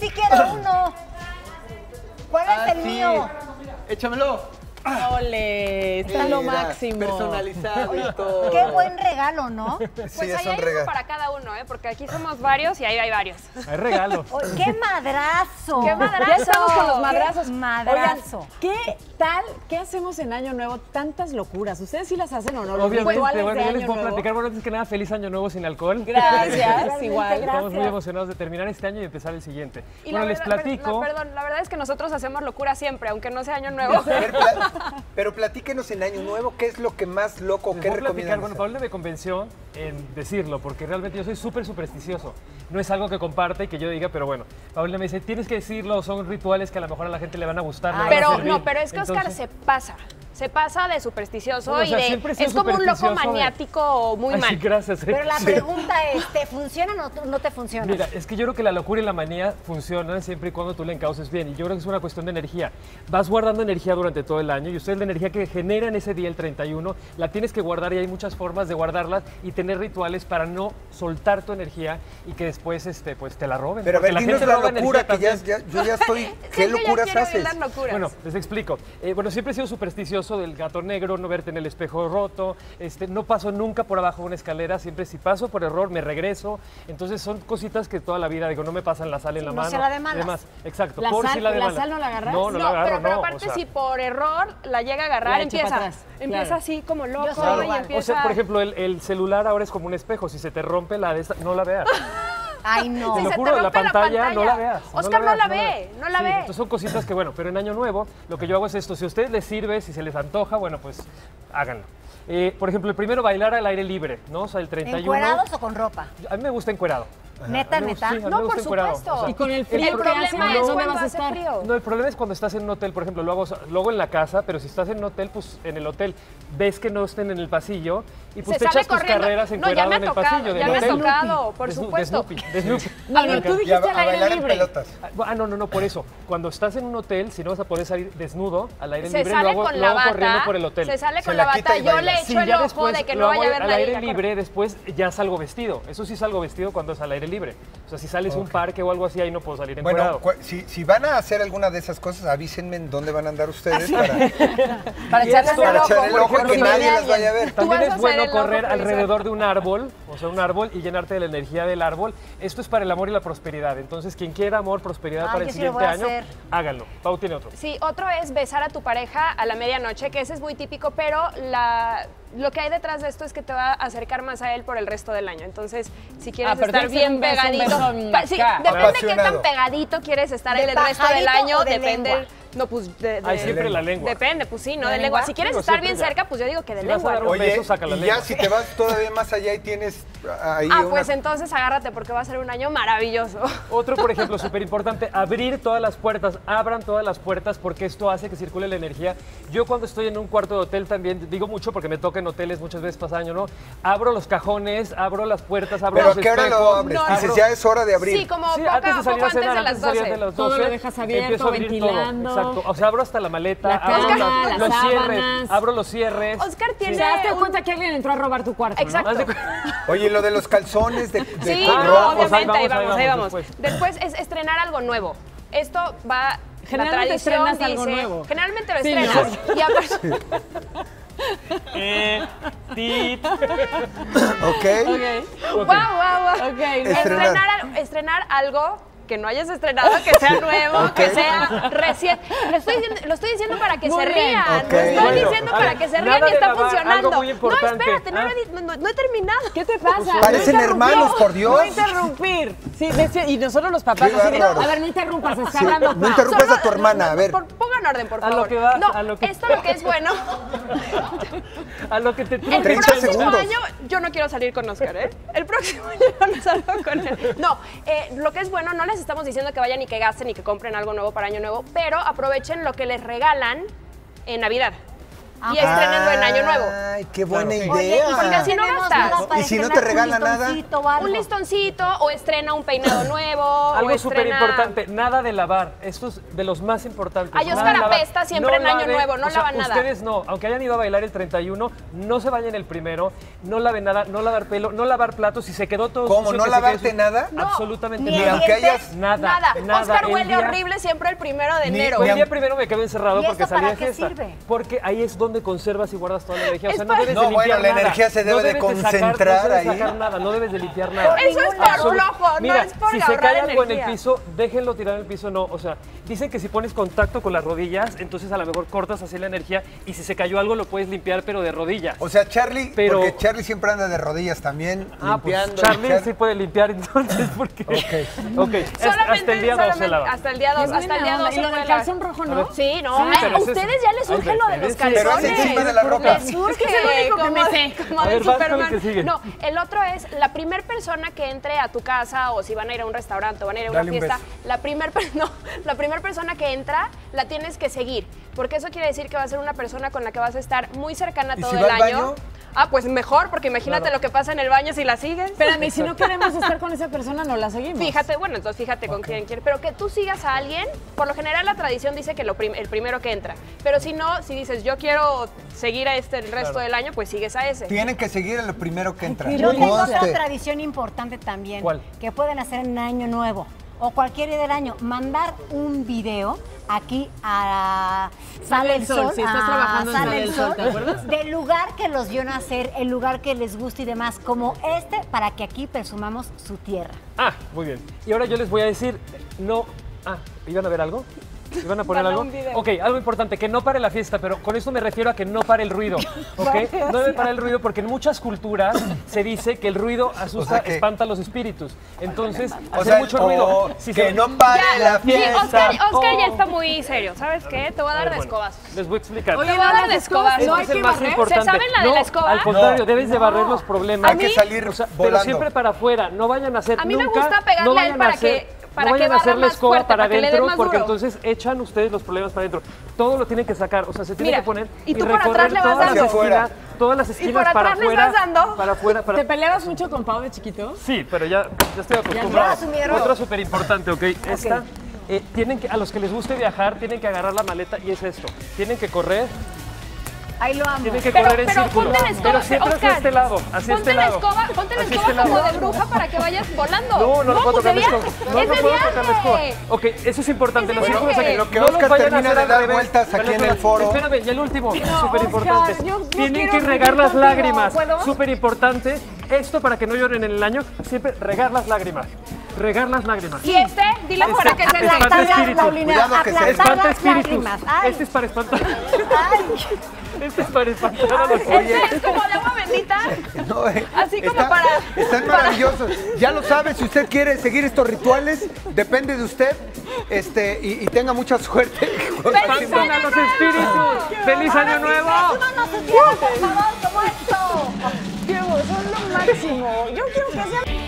sí quiero uno. ¿Cuál es el mío? Échamelo. ¡Ole! Está lo máximo. Personalizado y todo. Qué buen regalo, ¿no? Pues Sí, es ahí un hay uno regalo. para cada uno, porque aquí somos varios y ahí hay varios. Hay regalos. Oh, ¡qué madrazo! ¡Qué madrazo! Ya estamos con los madrazos. ¡Qué madrazo! Oigan, ¿qué tal? ¿Qué hacemos en Año Nuevo? Tantas locuras. ¿Ustedes sí las hacen o no? Los Obviamente, rituales bueno, de yo les Año puedo Nuevo. platicar, bueno, antes que nada, feliz año nuevo sin alcohol. Gracias, igual. Estamos muy emocionados de terminar este año y empezar el siguiente. Y Bueno, la les verdad, platico. perdón, la verdad es que nosotros hacemos locura siempre, aunque no sea año nuevo. A ver, pero platíquenos en Año Nuevo, ¿qué es lo que más loco, Les qué voy a platicar, recomiendan? bueno, Paula me convenció en decirlo, porque realmente yo soy súper supersticioso. No es algo que comparte y que yo diga, pero bueno, Paula me dice, tienes que decirlo, son rituales que a lo mejor a la gente le van a gustar. le van a Pero servir. no, pero es que Oscar Entonces, se pasa de supersticioso Bueno, o sea, y siempre he sido es como un loco supersticioso de- maniático muy ay, mal. sí, gracias. Pero la pregunta es, ¿te funcionan o no te funcionan? Mira, es que yo creo que la locura y la manía funcionan siempre y cuando tú la encauces bien. Y yo creo que es una cuestión de energía. Vas guardando energía durante todo el año y ustedes la energía que generan ese día, el 31, la tienes que guardar y hay muchas formas de guardarlas y tener rituales para no soltar tu energía y que después pues, te la roben. Pero a Porque ver, dinos la roba locura, que energía también. yo ya estoy... Sí, ¿Qué yo ya locuras quiero haces? oír las locuras. Bueno, les explico. Bueno, siempre he sido supersticioso del gato negro, no verte en el espejo roto, no paso nunca por abajo de una escalera, siempre si paso por error me regreso. Entonces son cositas que toda la vida digo, no me pasan la sal en la no mano. sea la de malas. Además, exacto. ¿La por sal- si la de la malas. sal no la agarras? No, no la agarro, pero no. aparte o sea, si por error la llega a agarrar, La echa para atrás, empieza claro. así como loco Yo soy y igual. empieza... o sea, por ejemplo, el celular ahora es como un espejo. Si se te rompe la de esta, no la veas. Ay, no. Te Si lo se te juro, la rompe la pantalla no la pantalla. veas. Oscar no la ve, veas. no la Sí, ve. Entonces son cositas que, bueno, pero en Año Nuevo lo que yo hago es esto. Si a ustedes les sirve, si se les antoja, bueno, pues háganlo. Por ejemplo, el primero, bailar al aire libre, ¿no? O sea, el 31. ¿Encuerados o con ropa? A mí me gusta encuerado. ¿Neta, A mí me gusta- neta? sí, a mí No, me gusta por encuerado. supuesto. Y con el El frío que problema hace, es ¿dónde cuando vas a hace estar? frío. No, el problema es cuando estás en un hotel, por ejemplo, luego en la casa, pero si estás en un hotel, pues en el hotel ves que no estén en el pasillo y pues Se te sale echas tus corriendo. carreras No, ya encuerado me ha en el tocado, pasillo ya del me ha hotel. tocado, por De supuesto. Snoopy, de Snoopy. No, no, tú Y dijiste al a aire bailar en libre. pelotas. No, por eso. Cuando estás en un hotel, si no vas a poder salir desnudo al aire Se libre, sale lo con la hago bata, corriendo por el hotel. se sale Se con la la quita bata, y yo baila. le Sí, echo el ya ojo después de que lo no hago vaya a ver al nadie. aire libre, después ya salgo vestido. Eso sí salgo vestido cuando es al aire libre. O sea, si sales a un parque o algo así, ahí no puedo salir encuerado. Bueno, si van a hacer alguna de esas cosas, avísenme en dónde van a andar ustedes Para Y echarle esto- el para ojo. echar el ojo y por que si nadie viene las vaya a alguien. ver. También vas a es ser bueno el loco correr previsor. alrededor de un árbol, o sea, un árbol, y llenarte de la energía del árbol. Esto es para el amor y la prosperidad. Entonces, quien quiera amor, prosperidad Ay, para el yo sí lo siguiente voy a año, hacer. háganlo. Pau tiene otro. Sí, otro es besar a tu pareja a la medianoche, que ese es muy típico, pero lo que hay detrás de esto es que te va a acercar más a él por el resto del año. Entonces, si quieres pero estar tiene que ser bien un beso pegadito, sí, acá. depende de qué tan Apasionado. pegadito quieres estar ¿De en el resto del pajarito año, o de depende. lengua? No, pues Ay, siempre la lengua. Depende, pues sí, no ¿De de lengua. lengua? Si quieres Digo, estar siempre bien ya. cerca, pues yo digo que de Si vas a lengua. dar ¿no? un beso, saca la y lengua. ya si te vas todavía más allá y tienes ahí Pues entonces agárrate porque va a ser un año maravilloso. Otro, por ejemplo, súper importante, abrir todas las puertas, abran todas las puertas porque esto hace que circule la energía. Yo cuando estoy en un cuarto de hotel también, digo mucho porque me toca en hoteles muchas veces pasa año, ¿no? Abro los cajones, abro las puertas, abro ¿Pero a los qué hora lo espejos. abres? No, Dices, abro- ya es hora de abrir. Sí, como Sí, poco antes de salir a cenar, antes de antes las de salir 12. de las Todo 12, lo dejas abierto, empiezo a abrir ventilando. todo. Exacto. O sea, abro hasta la maleta, La abro cama, las los cierres, sábanas. abro los cierres. Oscar tiene ¿Te daste un- cuenta que alguien entró a robar tu cuarto? ¿no? Exacto. Haz de cu- Oye, lo de los calzones de Sí, con no, ropa. obviamente, ahí vamos, ahí vamos. después. Después es estrenar algo nuevo. Esto va... Generalmente la tradición estrenas algo dice- nuevo. Generalmente lo Sí, estrenas. ¿no? Y aparte- Tit. Ok. Guau, guau, guau. Ok, Estrenar algo que no hayas estrenado, que sea nuevo, que sea reciente. Lo estoy diciendo para que Muy se bien. rían. Ok. Lo estoy Bueno, diciendo a para ver, que se nada rían y de está lavar, funcionando. algo muy importante. No, espérate, no he terminado. ¿Qué te pasa? Parecen No hermanos, por Dios. No interrumpir. Sí, y nosotros los papás Qué así de, bárbaros. a ver, no interrumpas, está Sí, hablando no Pau. interrumpas a tu hermana, a ver. Pongan orden, por A lo favor. que vas, no, a lo que- esto lo que es bueno. A lo que te El 30 próximo segundos. año yo no quiero salir con Oscar, ¿eh? El próximo año yo no salgo con él. No, lo que es bueno, no les estamos diciendo que vayan y que gasten y que compren algo nuevo para Año Nuevo, pero aprovechen lo que les regalan en Navidad. y estrenenlo en Año Nuevo. Ay, qué buena Claro. Oye, idea. porque así no tenemos gastas. nada para ¿Y si no te estrenar regala un nada? listoncito o algo? Un listoncito o estrena un peinado nuevo. o Algo súper estrena... importante, nada de lavar. Esto es de los más importantes. Ay, nada Oscar de lavar. apesta siempre en Año laven, Nuevo, no o sea, lavan nada. Ustedes no, aunque hayan ido a bailar el 31, no se bañen el primero, no laven nada, no lavar pelo, no lavar platos. Si se quedó todo ¿Cómo? sucio, ¿No que se lavarte quede- nada? No, Absolutamente ni Ni nada. aunque dientes, hayas... Nada. Oscar El huele día- horrible siempre el 1 de Ni- enero. El día primero me quedo encerrado ¿Y porque eso salí para de qué fiesta. sirve? Porque ahí es donde conservas y guardas toda la energía. O Es sea, no para- debes No, de limpiar bueno, la nada. energía se debe de debes concentrar no debes ahí. sacar nada, no debes de limpiar nada. Eso es por Absolut- flojo, no Mira, es por si se ahorrar cae algo en el energía. piso, déjenlo tirar en el piso, no. O sea, dicen que si pones contacto con las rodillas, entonces a lo mejor cortas así la energía y si se cayó algo lo puedes limpiar, pero de rodillas. O sea, Charlie, Pero- porque Charlie siempre anda de rodillas también, Ah, pues limpiando. Charlie sí puede limpiar entonces, porque... Ok, hasta el día 2 se lava. Hasta el día 2, hasta el día 2 ¿Y se lo puede del lavar. calzón rojo no? Sí, no. Sí, Ay, pero a ese es- ustedes ya les Ay, surge lo de los pero es calzones. encima de la ropa. Les surge Es que es el único que como, me sé. como A de ver, vas con el Superman. que sigue. No, el otro es la primer persona que entre a tu casa o si van a ir a un restaurante o van a ir a una Dale un fiesta, beso. la primer persona que entra la tienes que seguir, porque eso quiere decir que va a ser una persona con la que vas a estar muy cercana ¿Y todo si el va al año. baño? Ah, pues mejor, porque imagínate Claro. lo que pasa en el baño si la sigues. Espérame, si no queremos estar con esa persona, no la seguimos. Fíjate, bueno, entonces fíjate con quién quieres. Pero que tú sigas a alguien, por lo general la tradición dice que el primero que entra. Pero si no, si dices yo quiero seguir a este el resto del año, pues sigues a ese. Tienen que seguir a lo primero que entra. Yo tengo otra Conste. tradición importante también ¿Cuál? que pueden hacer en Año Nuevo o cualquier día del año, mandar un video aquí a Sale el Sol, si estás a trabajando en Sale el Sol, ¿te acuerdas? del lugar que los vio nacer, el lugar que les gusta y demás, como este, para que aquí presumamos su tierra. Ah, muy bien. Y ahora yo les voy a decir, no... Ah, ¿iban a ver algo? ¿Iban a poner Manda algo? un video. Ok, algo importante, que no pare la fiesta, pero con esto me refiero a que no pare el ruido, ¿ok? No debe parar el ruido porque en muchas culturas se dice que el ruido asusta, O sea que- espanta a los espíritus. Entonces, O hacer sea, mucho ruido. o Si que se- no pare la Sí, fiesta. Oscar ya Oh. está muy serio. ¿Sabes qué? Te voy a A dar ver, de bueno, escobazos. les voy a explicar. Oye, Te voy a dar de las escobas, escobazos. no hay Este es el que más barrer. importante. ¿Se saben la de No, la escoba? al contrario, No. debes de barrer los problemas. Hay que salir O sea, pero volando. siempre para afuera, no vayan a hacer A mí me nunca, gusta pegarle no a él vayan para a hacer, que- para no que vayan a hacer barra la más escoba fuerte, para para que le dé adentro, más porque duro. entonces echan ustedes los problemas para adentro. Todo lo tienen que sacar, o sea, se tiene Mira, que poner y tú por recorrer atrás le vas todas las dando. Hacia esquinas, afuera. todas las esquinas por para atrás les afuera, vas dando. para afuera, para ¿Te peleabas mucho con Pau de chiquito? Sí, pero ya estoy acostumbrado. Ya asumieron. Otra súper importante, ¿ok? Esta, tienen que, a los que les guste viajar, tienen que agarrar la maleta y es esto. Tienen que correr, Ahí lo amo. tienen que Pero, correr en pero círculo. ponte la escoba, Pero siempre hacia Oscar, este lado, hacia ponte este la lado. escoba, ponte la Hacia escoba este como lado. de bruja para que vayas volando. No, no, puedo pues tocar de la escoba. viaje. No, Es no de puedo tocar la escoba. viaje. Ok, eso es importante. Es de Los círculos viaje. aquí. Lo que No los Oscar vayan a termina hacer de al dar revés. vueltas aquí Espérame, en el foro. Espérame, y el último, súper importante. Oscar, yo Tienen quiero que vivir regar las contigo. lágrimas. ¿Puedo? Súper importante. Esto para que no lloren en el año, siempre regar las lágrimas. Regar las lágrimas. Y este, dile para que se Espanta Aplastar las espíritus. Paulina, Cuidado que se aplastar Espanta las espíritus. lágrimas. Ay, Este es para espantar. ay. Este es para espantar a los Este es como de agua bendita. No, Así como para- Están maravillosos. Ya lo sabe, si usted quiere seguir estos rituales, depende de usted. Y tenga mucha suerte. Espantan a los espíritus. ¡Feliz año nuevo! ¡Vámonos, por favor, como esto! Diego, son lo máximo. Yo quiero que sea...